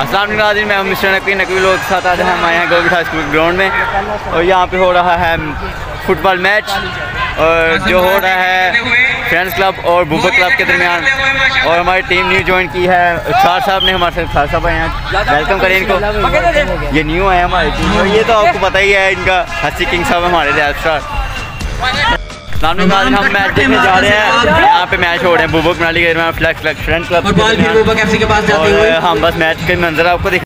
अस्सलाम वालेकुम, मैं मिस्टर नकवी व्लॉग के साथ आज हम आए हैं गोविठा स्कूल ग्राउंड में और यहाँ पे हो रहा है फुटबॉल मैच और जो हो रहा है फ्रेंड्स क्लब और बुबक क्लब के दरमियान। और हमारी टीम न्यू ज्वाइन की है, खार साहब ने हमारे साथ, खार साहब आए हैं, वेलकम करें इनको। ये न्यू है हमारी टीम और ये तो आपको पता ही है, इनका हसी किंग साहब हमारे रैप स्टार। हम मैच देखने जा रहे हैं, यहाँ पे मैच हो रहे हैं बुबक नाली के फ्लैक्स फ्रेंड क्लब के पास, और हम बस मैच के मंजर आपको दिख।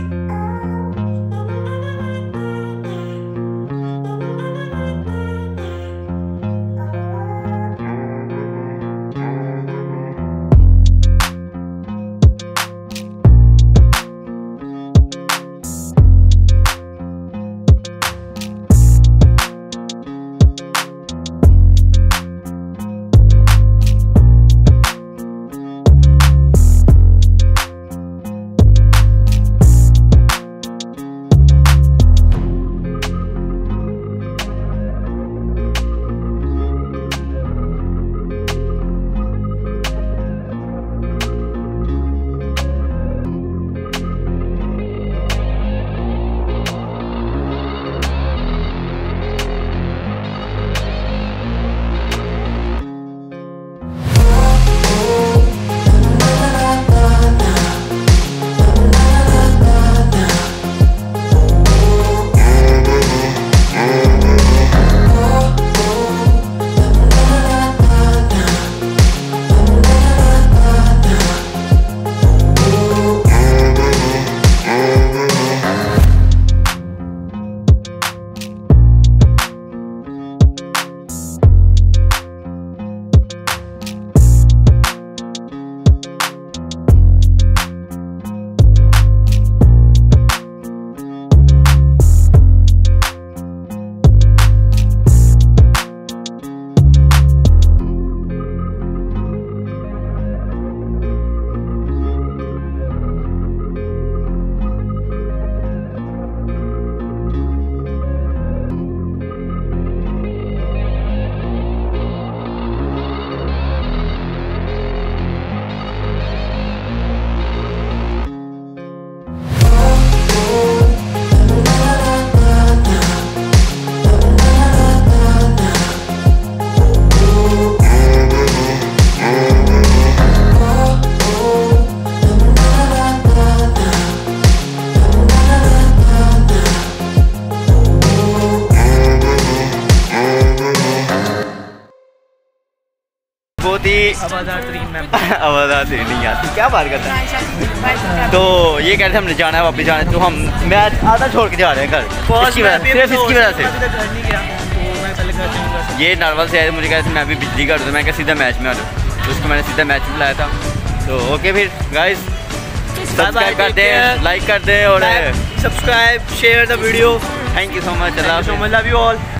आवाज़ नहीं आती, क्या बात करते हैं। तो ये कहते हमने जाना है, वापस जाना है, तो हम मैच आधा छोड़ के जा रहे हैं घर, सिर्फ इसकी वजह से। ये नारवल से आए, मुझे कहते मैं भी बिजली का, तो मैं क्या सीधा मैच में आ जाऊँ, तो उसको मैंने सीधा मैच में बुलाया था। तो ओके फिर गाइस, सब्सक्राइब कर दें, लाइक कर दें और subscribe share the video. Thank you so much, love you all.